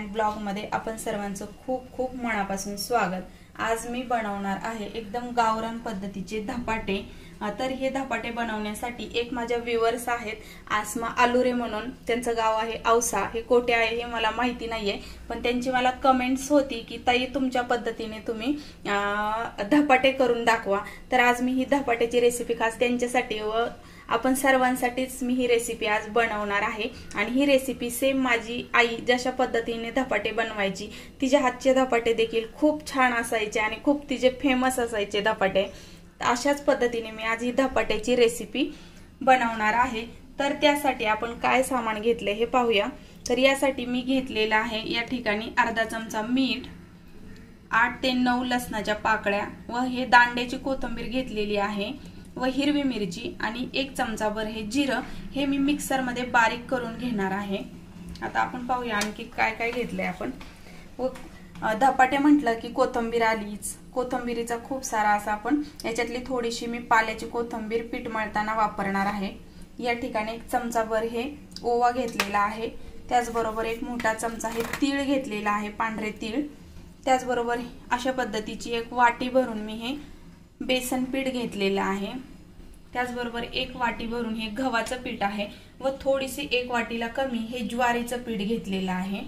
ब्लॉगमध्ये आपण सर्वांचं खूप खूप मनापासून स्वागत। आज मी बनवणार आहे एकदम गावरान पद्धतीचे धपाटे। तर हे धपाटे बनवण्यासाठी एक माझ्या व्ह्यूअर्स आहेत आसमा आलुरे म्हणून, त्यांचं गाव आहे औसा, हे कोठे आहे हे मला माहिती नाहीये, पण त्यांची मला कमेंट्स होती की ताई तुमच्या पद्धतीने तुम्ही धपाटे करून दाखवा। तर आज मी ही धपाट्याची रेसिपी खास त्यांच्यासाठी व आपण सर्वांसाठीच मी ही रेसिपी आज बनवणार आहे। आणि ही रेसिपी सेम माझी आई जशा पद्धतीने धपाटे बनवायची, तिच्या हातचे धपाटे देखील खूप छान असायचे आणि खूप तिचे फेमस असायचे धपाटे। अशाच पद्धतीने मी आज ही धपाट्याची रेसिपी बनवणार आहे। तर त्यासाठी आपण काय सामान घेतले हे पाहूया। तर यासाठी मी घेतलेला आहे या ठिकाणी अर्धा चमचा मीठ, 8 ते 9 लसणाच्या पाकळ्या व हे दांड्याची कोथिंबीर घेतलेली आहे व हिरवी मिरची आणि 1 चमचाभर हे जिरं, हे मी मिक्सर मध्ये बारीक करून घेणार आहे। आता आपण पाहूया आणखी काय काय घेतलंय आपण। व धपाटे म्हटलं की कोथिंबीर आलीच, कोथिंबीरीचा खूप सारा असा आपण याच्यातली थोडीशी मी पाल्याची कोथिंबीर पीठ मळताना वापरणार आहे। या ठिकाणी 1 चमचाभर हे ओवा घेतलेला आहे, त्याचबरोबर 1 मोठा चमचा हे तीळ घेतलेला आहे, पांढरे तीळ। त्याचबरोबर अशा पद्धतीची 1 वाटी भरून मी हे बेसन पीठ घेतलेलं आहे। त्याचबरोबर 1 वाटी भरून हे गव्हाचं पीठ आहे व थोडीशी 1 वाटीला कमी हे ज्वारीचं पीठ घेतलेलं आहे।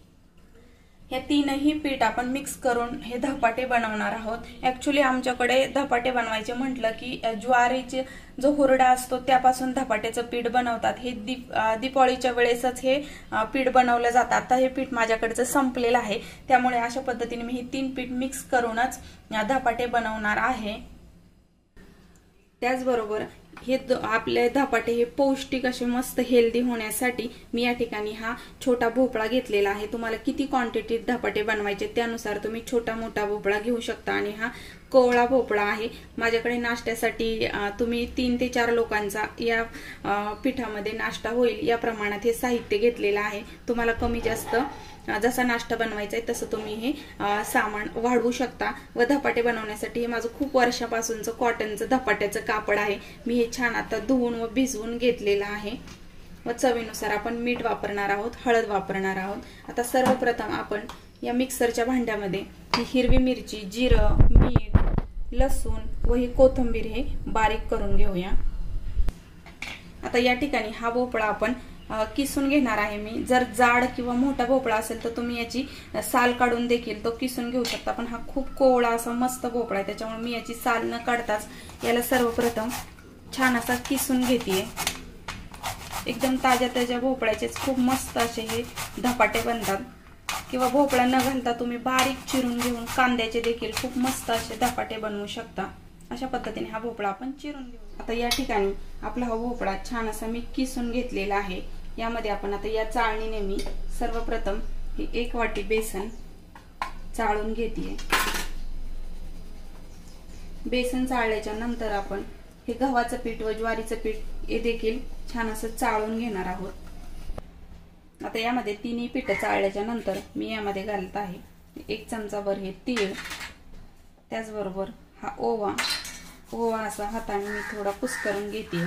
या तीनही पीठ आपण मिक्स करून हे धपाटे बनवणार आहोत। ऍक्च्युली आमच्याकडे धपाटे बनवायचे म्हटलं की ज्वारीचे जो हुरडा असतो त्यापासून धपाट्याचं पीठ बनवतात। हे दीपावलीच्या वेळेसच हे पीठ बनवलं जातं। आता हे पीठ माझ्याकडचं संपलेलं आहे, त्यामुळे अशा पद्धतीने मी हे 3 पीठ मिक्स करूनच धपाटे बनवणार आहे। त्याचबरोबर हे आपले धपाटे हे पौष्टिक असे मस्त हेल्दी होण्यासाठी मी या ठिकाणी हा छोटा भोपळा घेतलेला आहे। तुम्हाला किती क्वांटिटीत धपाटे बनवायचे त्यानुसार तुम्ही छोटा मोठा भोपळा घेऊ शकता। आणि हा कोवळा भोपळा आहे माझ्याकडे नाश्त्यासाठी। तुम्ही 3 ते 4 लोकांचा या पिठामध्ये नाश्ता होईल या प्रमाणात हे साहित्य घेतलेलं आहे। तुम्हाला कमी जास्त जसा नाश्ता बनवायचा आहे तसं तुम्ही हे सामान वाढवू शकता। व धपाटे बनवण्यासाठी हे माझं खूप वर्षापासूनचं कॉटनचं धपाट्याचं कापड आहे। मी हे छान आता धुवून व भिजवून घेतलेलं आहे। व चवीनुसार आपण मीठ वापरणार आहोत, हळद वापरणार आहोत। आता सर्वप्रथम आपण या मिक्सरच्या भांड्यामध्ये ही हिरवी मिरची, जिरं, मीठ, लसूण व ही कोथिंबीर हे बारीक करून घेऊया। आता या ठिकाणी हा भोपळा आपण किसून घेणार आहे मी। जर जाड किंवा मोठा भोपळा असेल तर तुम्ही याची साल काढून देखील तो किसून घेऊ शकता, पण हा खूप कोवळा असा मस्त भोपळा आहे, त्याच्यामुळे मी याची साल न काढताच याला सर्वप्रथम छान असा किसून घेते। एकदम ताज्या ताज्या भोपळ्याचेच खूप मस्त असे हे धपाटे बनतात। किंवा भोपळा न घालता तुम्ही बारीक चिरून घेऊन कांद्याचे देखील खूप मस्त असे धपाटे बनवू शकता। अशा पद्धतीने हा भोपळा आपण चिरून घेऊ। आता या ठिकाणी आपला हा भोपळा छान असा मी किसून घेतलेला आहे। यामध्ये आपण आता या चाळणीने मी सर्वप्रथम ही 1 वाटी बेसन चाळून घेते। बेसन चाळल्याच्या नंतर आपण हे गव्हाचं पीठ व ज्वारीचं पीठ हे देखील छान असं चाळून घेणार आहोत। आता यामध्ये तिन्ही पीठ चाळल्याच्या नंतर मी यामध्ये घालत आहे 1 चमचाभर हे तीळ, त्याचबरोबर हा ओवा असा हाताने मी थोडा कुस्करून घेते।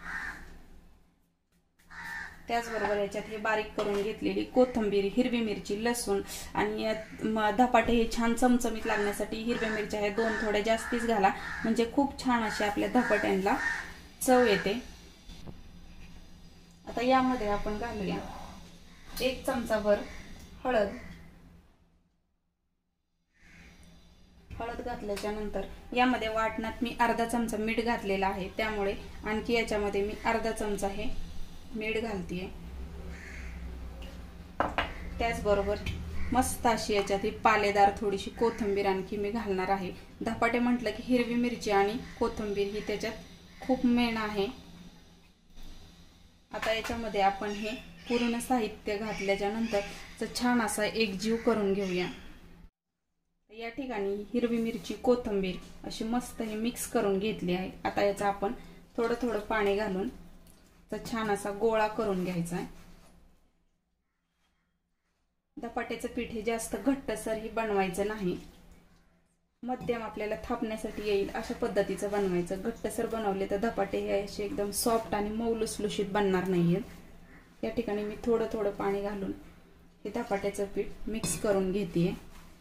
त्याचबरोबर याच्यात हे बारीक करून घेतलेली कोथिंबीर, हिरवी मिरची, लसूण आणि धपाटे हे छान चमचमीत लागण्यासाठी हिरव्या मिरच्या हे 2 थोड्या जास्तीच घाला, म्हणजे खूप छान अशी आपल्या धपाट्यांना चव येते। आता यामध्ये आपण घालूया 1 चमचाभर हळद घातल्याच्या नंतर यामध्ये वाटणात मी अर्धा चमचा मीठ घातलेला आहे, त्यामुळे आणखी याच्यामध्ये मी अर्धा चमचा हे मीठ घालतीये। त्याचबरोबर मस्त अशी याच्यात ही पालेदार थोडीशी कोथिंबीर आणखी मी घालणार आहे। धपाटे म्हटलं की हिरवी मिरची आणि कोथिंबीर ही त्याच्यात खूप मेन आहे। आता याच्यामध्ये आपण हे पूर्ण साहित्य घातल्याच्या नंतर छान असा एकजीव करून घेऊया। या ठिकाणी हिरवी मिरची, कोथिंबीर अशी मस्त हे मिक्स करून घेतली आहे। आता याचा आपण थोडं थोडं पाणी घालून छान असा गोळा करून घ्यायचा आहे। धपाट्याचं पीठ हे जास्त घट्टसर ही बनवायचं नाही, मध्यम आपल्याला थापण्यासाठी येईल अशा पद्धतीचं बनवायचं। घट्टसर बनवले तर धपाटे हे असे एकदम सॉफ्ट आणि मऊ लुसलुशीत बनणार नाहीत। या ठिकाणी मी थोडं थोडं पाणी घालून हे धपाट्याचं पीठ मिक्स करून घेते।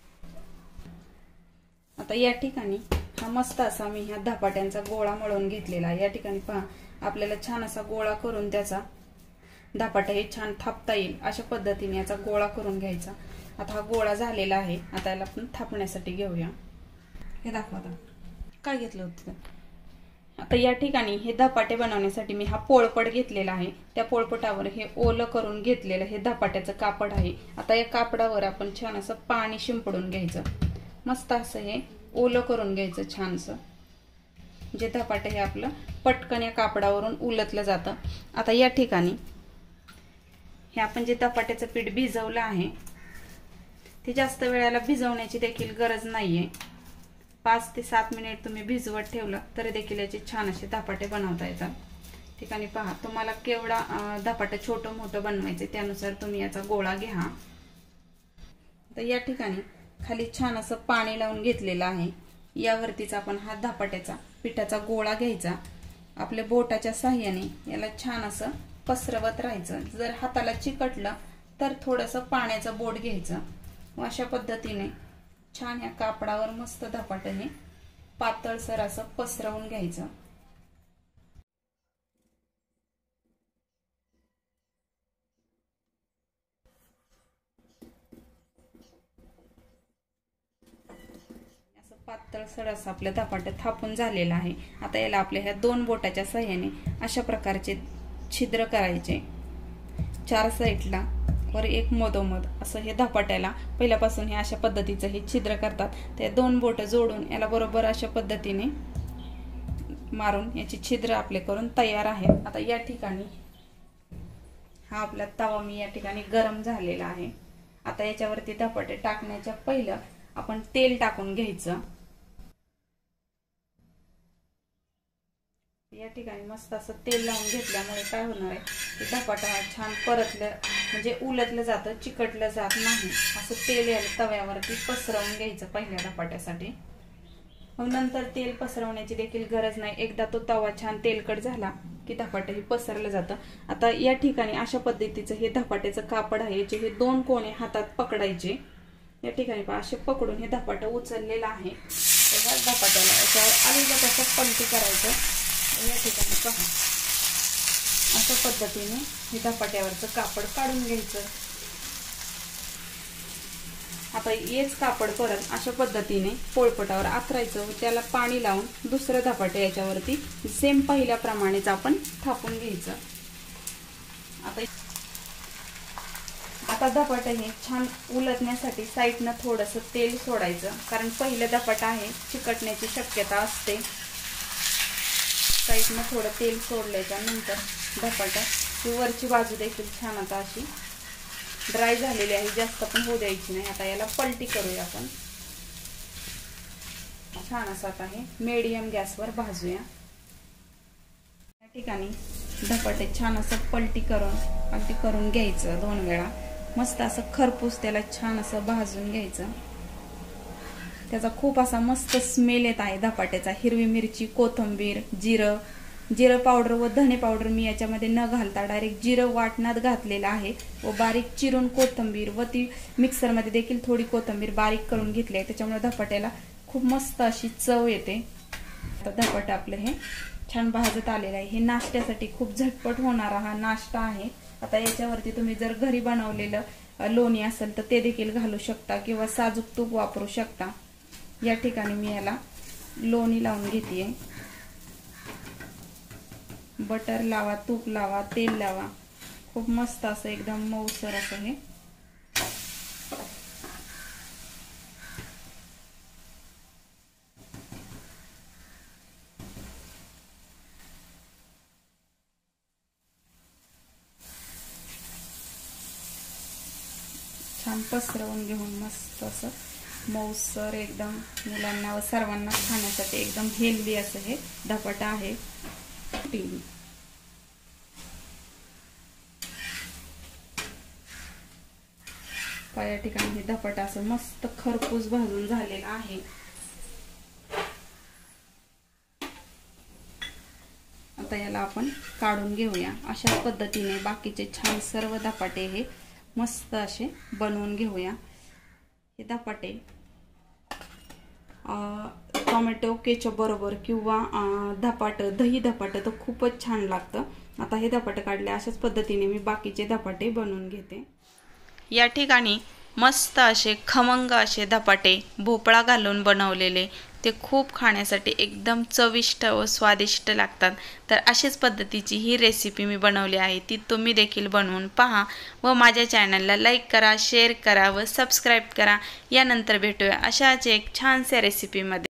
आता या ठिकाणी हा मस्त असा मी ह्या धपाट्यांचा गोळा मळून घेतलेला आहे। या ठिकाणी पहा आपल्याला छान असा गोळा करून त्याचा धपाटा हे छान थापता येईल अशा पद्धतीने याचा गोळा करून घ्यायचा। आता हा गोळा झालेला आहे। आता याला आपण थापण्यासाठी घेऊया। हे दाखवा आता काय घेतलं होतं। आता या ठिकाणी हे धपाटे बनवण्यासाठी मी हा पोळपट घेतलेला आहे। त्या पोळपटावर हे ओलं करून घेतलेलं हे धपाट्याचं कापड आहे। आता या कापडावर आपण छान असं पाणी शिंपडून घ्यायचं। मस्त असं हे ओलं करून घ्यायचं छानसं, जे धपाटे हे आपलं पटकन या कापडावरून उलटलं जातं। आता या ठिकाणी हे आपण जे धपाट्याचं पीठ भिजवलं आहे ते जास्त वेळेला भिजवण्याची देखील गरज नाहीये। 5 ते 7 मिनिट तुम्ही भिजवत ठेवलं तरी देखील याचे छान असे धपाटे बनवता येतात। ठिकाणी पहा तुम्हाला केवढा धपाटा छोटं मोठं बनवायचं त्यानुसार तुम्ही याचा गोळा घ्या। तर या ठिकाणी खाली छान असं पाणी लावून घेतलेलं आहे। यावरतीच आपण हा धपाट्याचा पिठाचा गोळा घ्यायचा। आपल्या बोटाच्या साहाय्याने याला छान असं पसरवत राहायचं। जर हाताला चिकटलं तर थोडंसं पाण्याचं बोट घ्यायचं। अशा पद्धतीने छान या कापडावर मस्त धपाटं हे पातळसर असं पसरवून घ्यायचं। असं पातळसर असं आपलं धपाटं थापून झालेलं आहे। आता याला आपल्या ह्या 2 बोटाच्या साहाय्याने अशा प्रकारचे छिद्र करायचे। 4 साईडला वर एक मधोमध असं हे धपाट्याला पहिल्यापासून हे अशा पद्धतीचं हे छिद्र करतात। ते 2 बोट जोडून याला बरोबर अशा पद्धतीने मारून याची छिद्र आपले करून तयार आहेत। आता या ठिकाणी हा आपला तवा मी या ठिकाणी गरम झालेला आहे। आता याच्यावरती धपाटे टाकण्याच्या पहिलं आपण तेल टाकून घ्यायचं। या ठिकाणी मस्त असं तेल लावून घेतल्यामुळे काय होणार आहे की धपाटा छान परतलं म्हणजे उलटलं जातं, चिकटलं जात नाही। असं तेल या तव्यावरती पसरवून घ्यायचं पहिल्या धपाट्यासाठी। मग नंतर तेल पसरवण्याची देखील गरज नाही। एकदा तो तवा छान तेलकट झाला की धपाटे हे पसरलं जातं। आता या ठिकाणी अशा पद्धतीचं हे धपाट्याचं कापड आहे, याचे हे 2 कोणे हातात पकडायचे। या ठिकाणी पहा असे पकडून हे धपाटं उचललेलं आहे। त्या धपाट्याला याच्यावर अलगद असं पलटी करायचं। या ठिकाणी पहा अशा पद्धतीने हे धपाट्यावरचं कापड काढून घ्यायचं। आता हेच कापड परत अशा पद्धतीने पोळपटावर आथरायचं व त्याला पाणी लावून दुसरं धपाटे याच्यावरती सेम पहिल्याप्रमाणेच आपण थापून घ्यायचं। आता धपाटे हे छान उलटण्यासाठी साईडनं थोडंसं तेल सोडायचं, कारण पहिलं धपाटा आहे चिकटण्याची शक्यता असते। साईडनं थोडं तेल सोडल्याच्या नंतर धपाटा ही वरची बाजू देखील छान आता अशी ड्राय झालेली आहे, जास्त पण होऊ द्यायची नाही। आता याला पलटी करूया आपण। छान असं आता हे मीडियम गॅसवर भाजूया। या ठिकाणी धपाटे छान असं पलटी करून घ्यायचं 2 वेळा। मस्त असं खरपूस त्याला छान असं भाजून घ्यायचं। त्याचा खूप असा मस्त स्मेल येत आहे धपाट्याचा। हिरवी मिरची, कोथिंबीर, जिरं पावडर व धने पावडर मी याच्यामध्ये न घालता डायरेक्ट जिरं वाटणात घातलेलं आहे व बारीक चिरून कोथिंबीर व ती मिक्सरमध्ये देखील थोडी कोथिंबीर बारीक करून घेतली आहे। त्याच्यामुळे धपाट्याला खूप मस्त अशी चव येते। आता धपाटा आपलं हे छान भाजत आलेलं आहे। हे नाश्त्यासाठी खूप झटपट होणारा हा नाश्ता आहे। आता याच्यावरती तुम्ही जर घरी बनवलेलं लोणी असेल तर ते देखील घालू शकता किंवा साजूक तूप वापरू शकता। या ठिकाणी मी याला लोणी लावून घेते। बटर लावा, तूप लावा, तेल लावा, खूप मस्त असं एकदम मऊसर असं हे छान पसरवून घेऊन मस्त असं मऊसर एकदम मुलांना व सर्वांना खाण्यासाठी एकदम हेल्दी असं हे धपाटा आहे। या ठिकाणी हे धपाटा असं मस्त खरपूस भाजून झालेला आहे। आता याला आपण काढून घेऊया। अशा पद्धतीने बाकीचे छान सर्व धपाटे हे मस्त असे बनवून घेऊया। हे धपाटे टोमॅटो केचप बरोबर किंवा दही धपाट तर खूपच छान लागतं। आता हे धपाटे काढले, अशाच पद्धतीने मी बाकीचे धपाटे बनवून घेते। या ठिकाणी मस्त असे खमंग असे धपाटे भोपळा घालून बनवलेले, ते खूप खाण्यासाठी एकदम चविष्ट व स्वादिष्ट लागतात। तर अशाच पद्धतीची ही रेसिपी मी बनवली आहे, ती तुम्ही देखील बनवून पहा व माझ्या चॅनलला लाईक करा, शेअर करा व सबस्क्राईब करा। यानंतर भेटूया अशाच एक छानशा रेसिपीमध्ये।